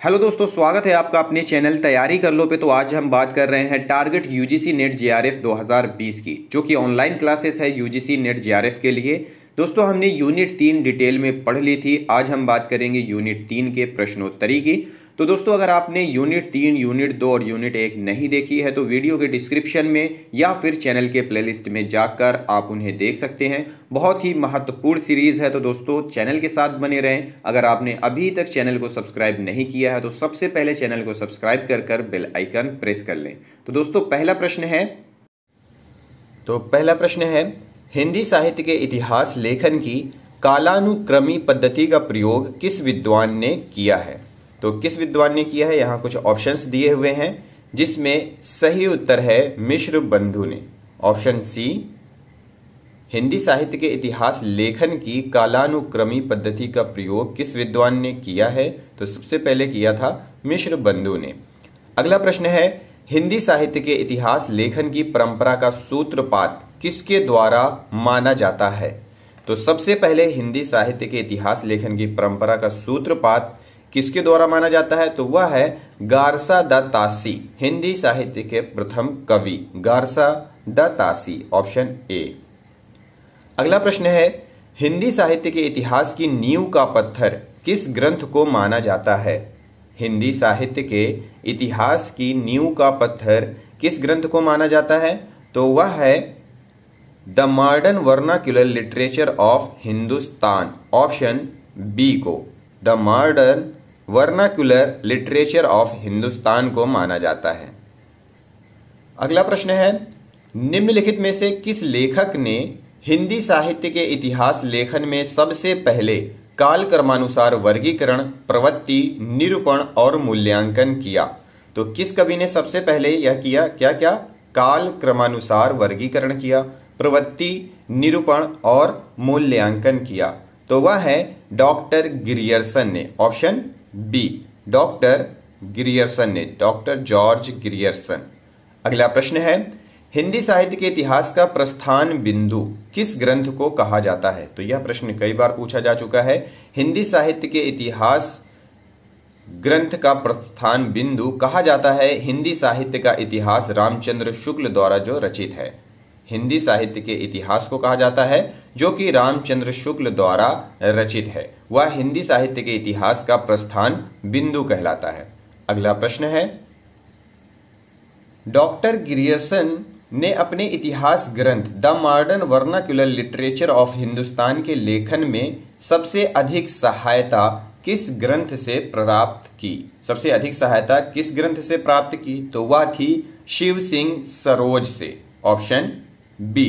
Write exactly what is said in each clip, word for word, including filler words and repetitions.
Hello दोस्तों, स्वागत है आपका अपने चैनल तैयारी कर लो पे। तो आज हम बात कर रहे हैं टारगेट यूजीसी नेट जेआरएफ दो हज़ार बीस की, जो कि ऑनलाइन क्लासेस है यूजीसी नेट जेआरएफ के लिए। दोस्तों, हमने यूनिट तीन डिटेल में पढ़ ली थी। आज हम बात करेंगे यूनिट तीन के प्रश्नोत्तरी की। तो दोस्तों, अगर आपने यूनिट तीन, यूनिट दो और यूनिट एक नहीं देखी है तो वीडियो के डिस्क्रिप्शन में या फिर चैनल के प्लेलिस्ट में जाकर आप उन्हें देख सकते हैं। बहुत ही महत्वपूर्ण सीरीज़ है, तो दोस्तों चैनल के साथ बने रहें। अगर आपने अभी तक चैनल को सब्सक्राइब नहीं किया है तो सबसे पहले चैनल को सब्सक्राइब कर कर बेल आइकन प्रेस कर लें। तो दोस्तों, पहला प्रश्न है तो पहला प्रश्न है हिंदी साहित्य के इतिहास लेखन की कालानुक्रमी पद्धति का प्रयोग किस विद्वान ने किया है। तो किस विद्वान ने किया है, यहाँ कुछ ऑप्शंस दिए हुए हैं, जिसमें सही उत्तर है मिश्र बंधु ने। ऑप्शन सी, हिंदी साहित्य के इतिहास लेखन की कालानुक्रमी पद्धति का प्रयोग किस विद्वान ने किया है। तो सबसे पहले किया था मिश्र बंधु ने। अगला प्रश्न है हिंदी साहित्य के इतिहास लेखन की परंपरा का सूत्रपात किसके द्वारा माना जाता है। तो सबसे पहले हिंदी साहित्य के इतिहास लेखन की परंपरा का सूत्रपात किसके द्वारा माना जाता है, तो वह है गारसा द तासी, हिंदी साहित्य के प्रथम कवि गारसा द तासी। Option A. अगला प्रश्न है हिंदी साहित्य के इतिहास की नींव का पत्थर किस ग्रंथ को माना जाता है। हिंदी साहित्य के इतिहास की नींव का पत्थर किस ग्रंथ को माना जाता है, तो वह है the modern vernacular literature of Hindustan. Option B को the modern vernacular literature of Hindustan को माना जाता है। अगला प्रश्न है निम्नलिखित में से किस लेखक ने हिंदी साहित्य के इतिहास लेखन में सबसे पहले काल क्रमानुसार वर्गीकरण, प्रवृत्ति, निरूपण और मूल्यांकन किया। तो किस कवि ने सबसे पहले यह किया, क्या क्या काल क्रमानुसार वर्गीकरण किया, प्रवृत्ति, निरूपण और मूल्यांकन किया। तो वह है डॉक्टर ग्रियर्सन ने। ऑप्शन बी, डॉक्टर ग्रियर्सन ने, डॉक्टर जॉर्ज ग्रियर्सन। अगला प्रश्न है हिंदी साहित्य के इतिहास का प्रस्थान बिंदु किस ग्रंथ को कहा जाता है। तो यह प्रश्न कई बार पूछा जा चुका है। हिंदी साहित्य के इतिहास ग्रंथ का प्रस्थान बिंदु कहा जाता है हिंदी साहित्य का इतिहास रामचंद्र शुक्ल द्वारा जो रचित है। हिंदी साहित्य के इतिहास को कहा जाता है जो कि रामचंद्र शुक्ल द्वारा रचित है, वह हिंदी साहित्य के इतिहास का प्रस्थान बिंदु कहलाता है। अगला प्रश्न है डॉक्टर ग्रियर्सन ने अपने इतिहास ग्रंथ the modern vernacular literature of Hindustan के लेखन में सबसे अधिक सहायता किस ग्रंथ से प्राप्त की। सबसे अधिक सहायता किस ग्रंथ से प्राप्त की, तो वह थी शिव सिंह सरोज से। ऑप्शन बी,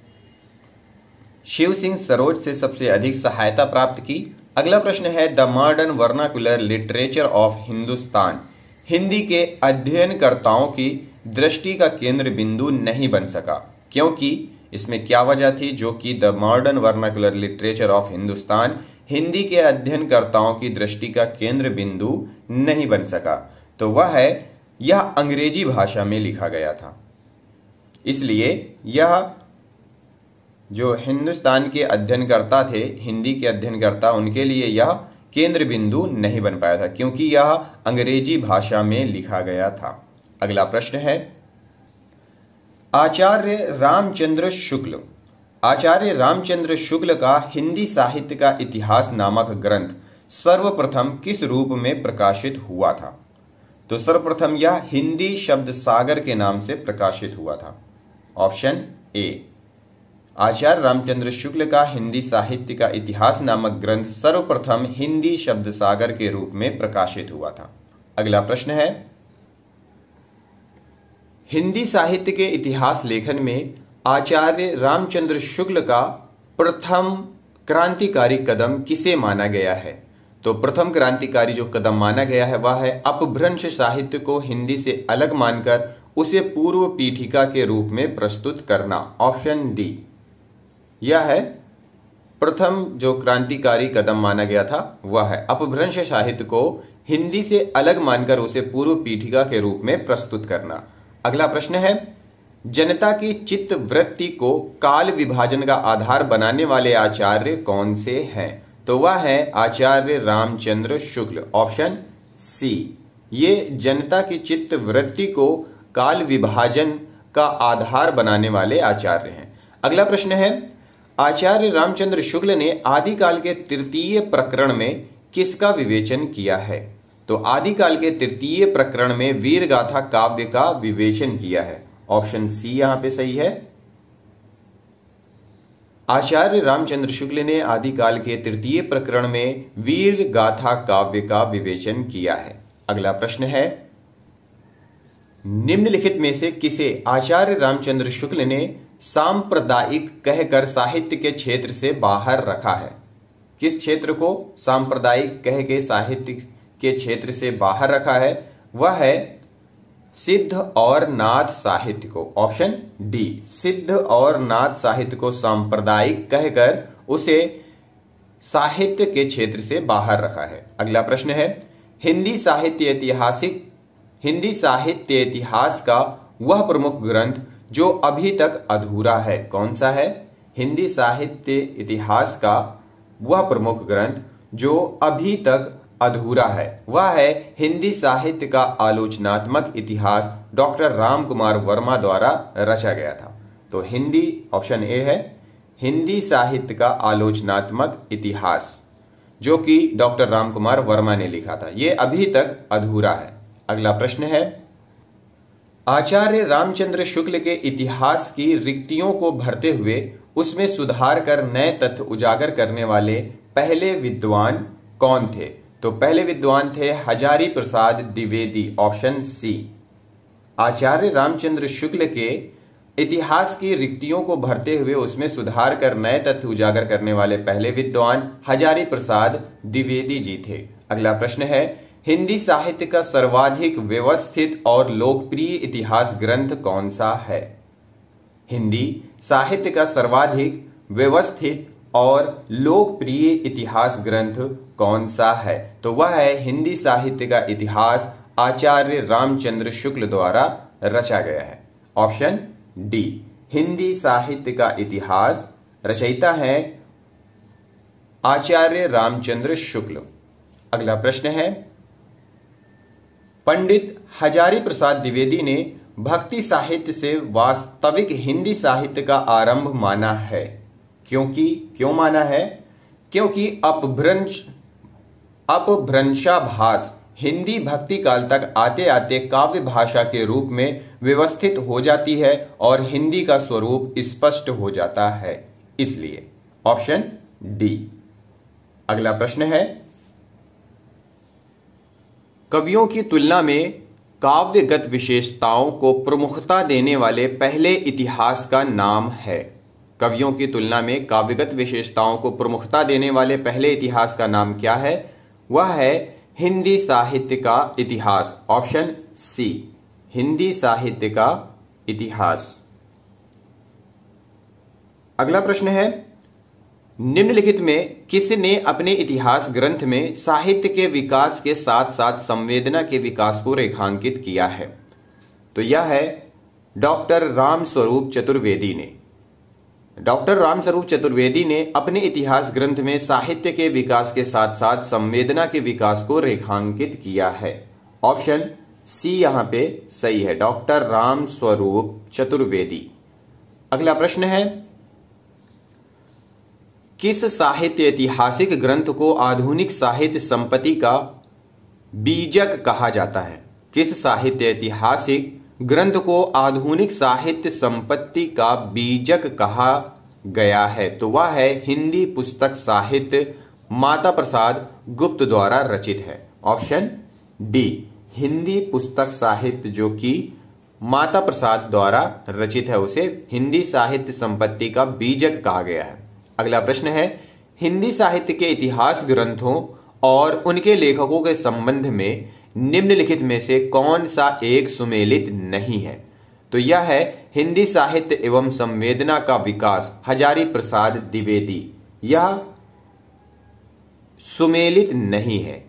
शिव सिंह सरोज से सबसे अधिक सहायता प्राप्त की। अगला प्रश्न है the modern vernacular literature of Hindustan Hindi के अध्ययनकर्ताओं की दृष्टि का केंद्र बिंदु नहीं बन सका, क्योंकि इसमें क्या वजह थी, जो कि the modern vernacular literature of Hindustan Hindi के अध्ययनकर्ताओं की दृष्टि का केंद्र बिंदु नहीं बन सका। तो वह है यह अंग्रेजी भाषा में लिखा गया था, इसलिए यह जो हिंदुस्तान के अध्ययनकर्ता थे, हिंदी के अध्ययनकर्ता, उनके लिए यह केंद्र बिंदु नहीं बन पाया था, क्योंकि यह अंग्रेजी भाषा में लिखा गया था। अगला प्रश्न है आचार्य रामचंद्र शुक्ल आचार्य रामचंद्र शुक्ल का हिंदी साहित्य का इतिहास नामक ग्रंथ सर्वप्रथम किस रूप में प्रकाशित हुआ था। तो सर्वप्रथम यह हिंदी शब्द सागर के नाम से प्रकाशित हुआ था। ऑप्शन ए, आचार्य रामचंद्र शुक्ल का हिंदी साहित्य का इतिहास नामक ग्रंथ सर्वप्रथम हिंदी शब्द सागर के रूप में प्रकाशित हुआ था। अगला प्रश्न है हिंदी साहित्य के इतिहास लेखन में आचार्य रामचंद्र शुक्ल का प्रथम क्रांतिकारी कदम किसे माना गया है। तो प्रथम क्रांतिकारी जो कदम माना गया है वह है अपभ्रंश साहित्य को हिंदी से अलग मानकर उसे पूर्व पीठिका के रूप में प्रस्तुत करना। ऑप्शन डी, यह है प्रथम जो क्रांतिकारी कदम माना गया था वह है अपभ्रंश साहित्य को हिंदी से अलग मानकर उसे पूर्व पीठिका के रूप में प्रस्तुत करना। अगला प्रश्न है जनता की चित्त वृत्ति को काल विभाजन का आधार बनाने वाले आचार्य कौन से हैं। तो वह है आचार्य रामचंद्र शुक्ल। ऑप्शन सी, ये जनता की चित्त वृत्ति को काल विभाजन का आधार बनाने वाले आचार्य हैं। अगला प्रश्न है, आचार्य रामचंद्र शुक्ल ने आदिकाल के तृतीय प्रकरण में किसका विवेचन किया है? तो आदिकाल के तृतीय प्रकरण में वीर गाथा काव्य का विवेचन किया है। ऑप्शन सी यहां पे सही है। आचार्य रामचंद्र शुक्ल ने आदिकाल के तृतीय प्रकरण में वीर गाथा काव्य का विवेचन किया है। अगला प्रश्न है, निम्नलिखित में से किसे आचार्य रामचंद्र शुक्ल ने सांप्रदायिक कहकर साहित्य के क्षेत्र से बाहर रखा है? किस क्षेत्र को सांप्रदायिक कह के साहित्य के क्षेत्र से बाहर रखा है? वह है सिद्ध और नाथ साहित्य को। ऑप्शन डी, सिद्ध और नाथ साहित्य को सांप्रदायिक कहकर उसे साहित्य के क्षेत्र से बाहर रखा है। अगला प्रश्न है, हिंदी साहित्य ऐतिहासिक हिंदी साहित्य इतिहास का वह प्रमुख ग्रंथ जो अभी तक अधूरा है, कौन सा है? हिंदी साहित्य इतिहास का वह प्रमुख ग्रंथ जो अभी तक अधूरा है, वह है हिंदी साहित्य का आलोचनात्मक इतिहास, डॉक्टर राम कुमार वर्मा द्वारा रचा गया था। तो हिंदी, ऑप्शन ए है, हिंदी साहित्य का आलोचनात्मक इतिहास जो कि डॉक्टर राम कुमार वर्मा ने लिखा था, ये अभी तक अधूरा है। अगला प्रश्न है, आचार्य रामचंद्र शुक्ल के इतिहास की रिक्तियों को भरते हुए उसमें सुधार कर नए तथ्य उजागर करने वाले पहले विद्वान कौन थे? तो पहले विद्वान थे हजारी प्रसाद द्विवेदी। ऑप्शन सी, आचार्य रामचंद्र शुक्ल के इतिहास की रिक्तियों को भरते हुए उसमें सुधार कर नए तथ्य उजागर करने वाले पहले विद्वान हजारी प्रसाद द्विवेदी जी थे। अगला प्रश्न है, हिंदी साहित्य का सर्वाधिक व्यवस्थित और लोकप्रिय इतिहास ग्रंथ कौन सा है? हिंदी साहित्य का सर्वाधिक व्यवस्थित और लोकप्रिय इतिहास ग्रंथ कौन सा है? तो वह है हिंदी साहित्य का इतिहास, आचार्य रामचंद्र शुक्ल द्वारा रचा गया है। ऑप्शन डी, हिंदी साहित्य का इतिहास, रचयिता है आचार्य रामचंद्र शुक्ल। अगला प्रश्न है, पंडित हजारी प्रसाद द्विवेदी ने भक्ति साहित्य से वास्तविक हिंदी साहित्य का आरंभ माना है, क्योंकि क्यों माना है? क्योंकि अपभ्रंश अपभ्रंशाभास हिंदी भक्ति काल तक आते आते काव्य भाषा के रूप में व्यवस्थित हो जाती है और हिंदी का स्वरूप स्पष्ट हो जाता है, इसलिए। Option D. अगला प्रश्न है, कवियों की तुलना में काव्यगत विशेषताओं को प्रमुखता देने वाले पहले इतिहास का नाम है। कवियों की तुलना में काव्यगत विशेषताओं को प्रमुखता देने वाले पहले इतिहास का नाम क्या है? वह है हिंदी साहित्य का इतिहास। ऑप्शन सी, हिंदी साहित्य का इतिहास। अगला प्रश्न है, निम्नलिखित में किसने अपने इतिहास ग्रंथ में साहित्य के विकास के साथ साथ संवेदना के विकास को रेखांकित किया है? तो यह है डॉक्टर रामस्वरूप चतुर्वेदी ने। डॉक्टर रामस्वरूप चतुर्वेदी ने अपने इतिहास ग्रंथ में साहित्य के विकास के साथ साथ संवेदना के विकास को रेखांकित किया है। ऑप्शन सी यहां पे सही है, डॉक्टर रामस्वरूप चतुर्वेदी। अगला प्रश्न है, किस साहित्य ऐतिहासिक ग्रंथ को आधुनिक साहित्य संपत्ति का बीजक कहा जाता है? किस साहित्य ऐतिहासिक ग्रंथ को आधुनिक साहित्य संपत्ति का बीजक कहा गया है? तो वह है हिंदी पुस्तक साहित्य, माता प्रसाद गुप्त द्वारा रचित है। ऑप्शन डी, हिंदी पुस्तक साहित्य जो कि माता प्रसाद द्वारा रचित है, उसे हिंदी साहित्य संपत्ति का बीजक कहा गया है। अगला प्रश्न है, हिंदी साहित्य के इतिहास ग्रंथों और उनके लेखकों के संबंध में निम्नलिखित में से कौन सा एक सुमेलित नहीं है? तो यह है हिंदी साहित्य एवं संवेदना का विकास, हजारी प्रसाद द्विवेदी। यह सुमेलित नहीं है।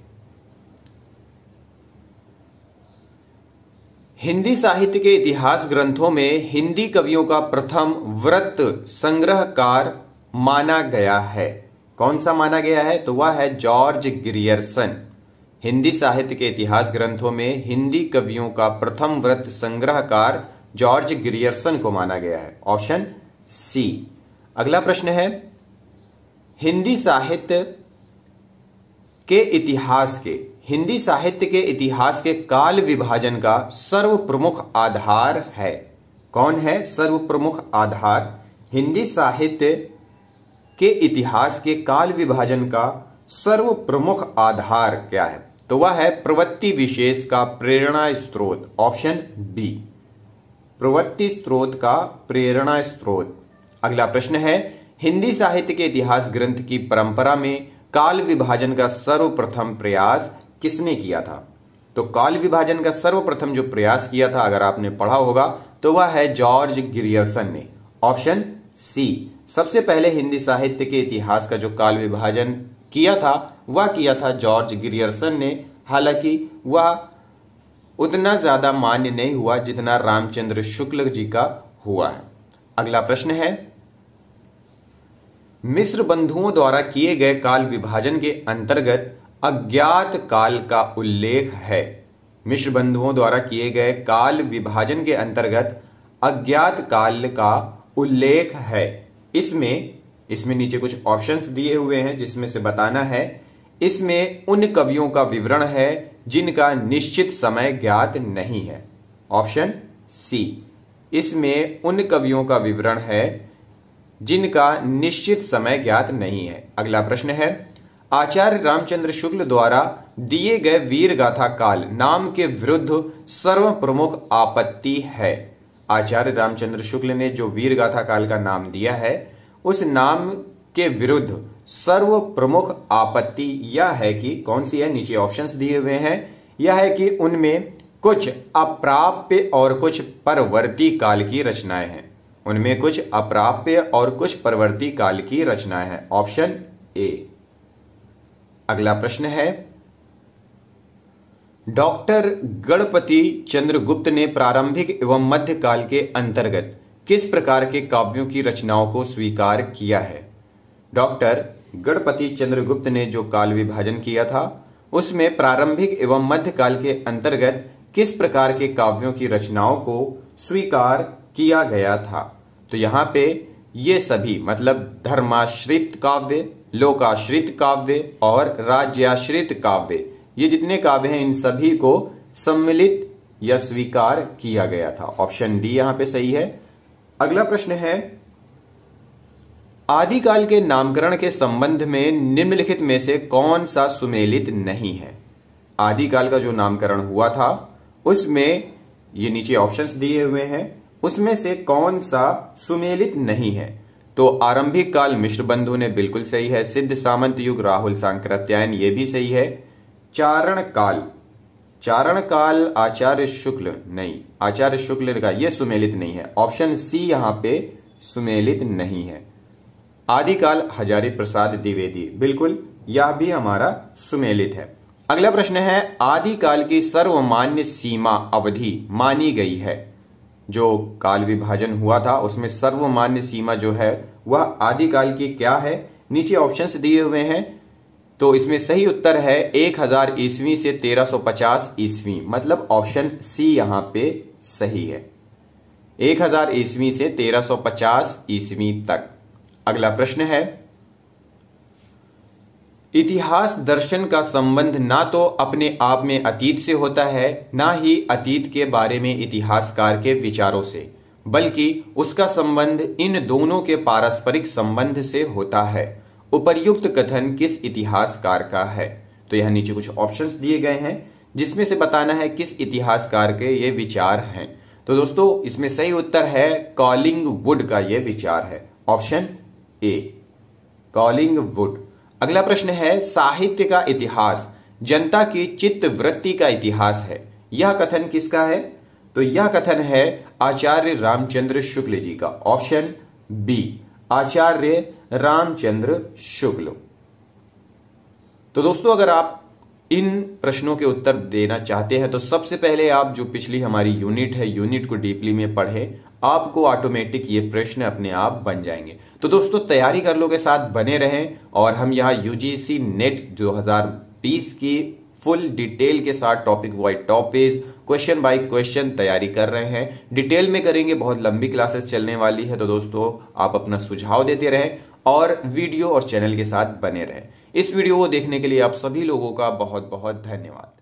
हिंदी साहित्य के इतिहास ग्रंथों में हिंदी कवियों का प्रथम वृत्त संग्रहकार माना गया है। कौन सा माना गया है? तो वह है जॉर्ज ग्रियर्सन। हिंदी साहित्य के इतिहास ग्रंथों में हिंदी कवियों का प्रथम वृत्त संग्रहकार जॉर्ज ग्रियर्सन को माना गया है? Option C. अगला प्रश्न है, हिंदी साहित्य के इतिहास के हिंदी साहित्य के इतिहास के काल विभाजन का सर्व प्रमुख आधार है? कौन है सर्व प्रमुख आधार? हिंदी साहित्य के इतिहास के काल विभाजन का सर्व प्रमुख आधार क्या है? तो वह है प्रवृत्ति विशेष का प्रेरणा स्रोत। ऑप्शन बी, प्रवृत्ति स्रोत का प्रेरणा स्रोत। अगला प्रश्न है, हिंदी साहित्य के इतिहास ग्रंथ की परंपरा में काल विभाजन का सर्वप्रथम प्रयास किसने किया था? तो काल विभाजन का सर्वप्रथम जो प्रयास किया था, अगर आपने पढ़ा होगा, तो वह है जॉर्ज ग्रियर्सन ने। ऑप्शन सी, सबसे पहले हिंदी साहित्य के इतिहास का जो काल विभाजन किया था वह किया था जॉर्ज ग्रियर्सन ने। हालांकि वह उतना ज्यादा मान्य नहीं हुआ जितना रामचंद्र शुक्ल जी का हुआ है। अगला प्रश्न है, मिस्र बंधुओं द्वारा किए गए काल विभाजन के अंतर्गत अज्ञात काल का उल्लेख है? मिस्र बंधुओं द्वारा किए गए काल विभाजन के अंतर्गत अज्ञात काल का उल्लेख है। इसमें इसमें नीचे कुछ ऑप्शंस दिए हुए हैं जिसमें से बताना है। इसमें उन कवियों का विवरण है जिनका निश्चित समय ज्ञात नहीं है। ऑप्शन सी, इसमें उन कवियों का विवरण है जिनका निश्चित समय ज्ञात नहीं है। अगला प्रश्न है, आचार्य रामचंद्र शुक्ल द्वारा दिए गए वीर गाथा काल नाम के विरुद्ध सर्व प्रमुख आपत्ति है? आचार्य रामचंद्र शुक्ल ने जो वीर गाथा काल का नाम दिया है, उस नाम के विरुद्ध सर्व प्रमुख आपत्ति यह है कि कौन सी है? नीचे ऑप्शंस दिए हुए हैं। यह है कि उनमें कुछ अप्राप्य और कुछ परवर्ती काल की रचनाएं हैं। उनमें कुछ अप्राप्य और कुछ परवर्ती काल की रचनाएं हैं। Option A. अगला प्रश्न है, डॉक्टर गणपति चंद्रगुप्त ने प्रारंभिक एवं मध्यकाल के अंतर्गत किस प्रकार के काव्यों की रचनाओं को स्वीकार किया है? डॉक्टर गणपति चंद्रगुप्त ने जो काल विभाजन किया था उसमें प्रारंभिक एवं मध्यकाल के अंतर्गत किस प्रकार के काव्यों की रचनाओं को स्वीकार किया गया था? तो यहाँ पे ये सभी मतलब धर्माश्रित काव्य, लोकाश्रित काव्य और राज्याश्रित काव्य, ये जितने काव्य हैं इन सभी को सम्मिलित या स्वीकार किया गया था। ऑप्शन डी यहां पे सही है। अगला प्रश्न है, आदिकाल के नामकरण के संबंध में निम्नलिखित में से कौन सा सुमेलित नहीं है? आदिकाल का जो नामकरण हुआ था उसमें ये नीचे ऑप्शंस दिए हुए हैं, उसमें से कौन सा सुमेलित नहीं है? तो आरंभिक काल मिश्र बंधु ने बिल्कुल सही है। सिद्ध सामंत युग राहुल सांकृत्यायन ये भी सही है। चारण काल चारण काल आचार्य शुक्ल नहीं, आचार्य शुक्ल का ये सुमेलित नहीं है। ऑप्शन सी यहां पे सुमेलित नहीं है। आदिकाल हजारी प्रसाद द्विवेदी, बिल्कुल यह भी हमारा सुमेलित है। अगला प्रश्न है, आदिकाल की सर्वमान्य सीमा अवधि मानी गई है? जो काल विभाजन हुआ था उसमें सर्वमान्य सीमा जो है वह आदिकाल की क्या है? नीचे ऑप्शंस दिए हुए हैं। तो इसमें सही उत्तर है एक हजार ईस्वी से तेरह सौ पचास ईस्वी, मतलब ऑप्शन सी यहां पे सही है। एक हजार ईस्वी से तेरह सौ पचास ईस्वी तक। अगला प्रश्न है, इतिहास दर्शन का संबंध ना तो अपने आप में अतीत से होता है, ना ही अतीत के बारे में इतिहासकार के विचारों से, बल्कि उसका संबंध इन दोनों के पारस्परिक संबंध से होता है। उपर्युक्त कथन किस इतिहासकार का है? तो यह नीचे कुछ ऑप्शंस दिए गए हैं जिसमें से बताना है किस इतिहासकार के ये विचार हैं। तो दोस्तों इसमें सही उत्तर है कॉलिंगवुड का ये विचार है। Option A, Collingwood. अगला प्रश्न है, साहित्य का इतिहास जनता की चित्त वृत्ति का इतिहास है, यह कथन किसका है? तो यह कथन है आचार्य रामचंद्र शुक्ल जी का। Option B, Acharya Ramchandra Shukla. तो दोस्तों अगर आप इन प्रश्नों के उत्तर देना चाहते हैं तो सबसे पहले आप जो पिछली हमारी यूनिट है, यूनिट को डीपली में पढ़ें, आपको ऑटोमेटिक ये प्रश्न अपने आप बन जाएंगे। तो दोस्तों तैयारी कर लो के साथ बने रहें और हम यहाँ यूजीसी नेट दो हज़ार बीस की फुल डिटेल के साथ topic wise topic question by question तैयारी कर रहे हैं। डिटेल में करेंगे, बहुत लंबी क्लासेस चलने वाली है। तो दोस्तों आप अपना सुझाव देते रहें और वीडियो और चैनल के साथ बने रहें। इस वीडियो को देखने के लिए आप सभी लोगों का बहुत बहुत धन्यवाद।